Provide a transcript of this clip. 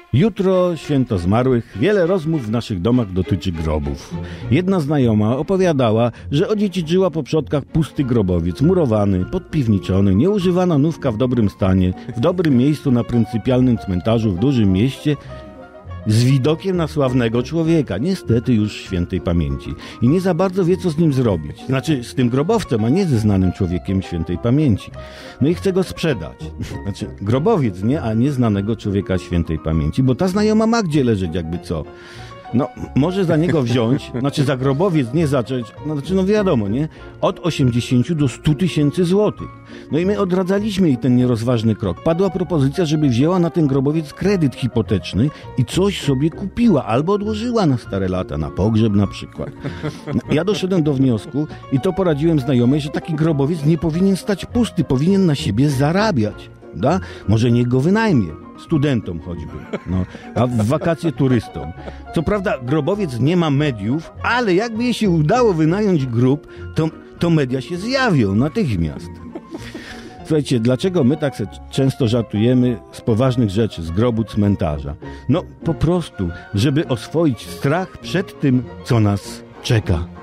Jutro święto zmarłych. Wiele rozmów w naszych domach dotyczy grobów. Jedna znajoma opowiadała, że odziedziczyła po przodkach pusty grobowiec, murowany, podpiwniczony, nieużywana nówka w dobrym stanie, w dobrym miejscu na pryncypialnym cmentarzu w dużym mieście, z widokiem na sławnego człowieka, niestety już świętej pamięci. I nie za bardzo wie, co z nim zrobić. Znaczy, z tym grobowcem, a nie ze znanym człowiekiem świętej pamięci. No i chce go sprzedać. Znaczy, grobowiec, nie? A nie znanego człowieka świętej pamięci, bo ta znajoma ma gdzie leżeć, jakby co. No, może za niego wziąć, znaczy za grobowiec nie zacząć, no wiadomo, nie? Od 80 do 100 tysięcy złotych. No i my odradzaliśmy jej ten nierozważny krok. Padła propozycja, żeby wzięła na ten grobowiec kredyt hipoteczny i coś sobie kupiła, albo odłożyła na stare lata, na pogrzeb na przykład. No, ja doszedłem do wniosku i to poradziłem znajomej, że taki grobowiec nie powinien stać pusty, powinien na siebie zarabiać. Da? Może niech go wynajmie. Studentom choćby, no, a w wakacje turystom. Co prawda grobowiec nie ma mediów, ale jakby jej się udało wynająć grób, to media się zjawią natychmiast. Słuchajcie, dlaczego my tak często żartujemy z poważnych rzeczy, z grobu cmentarza? No po prostu, żeby oswoić strach przed tym, co nas czeka.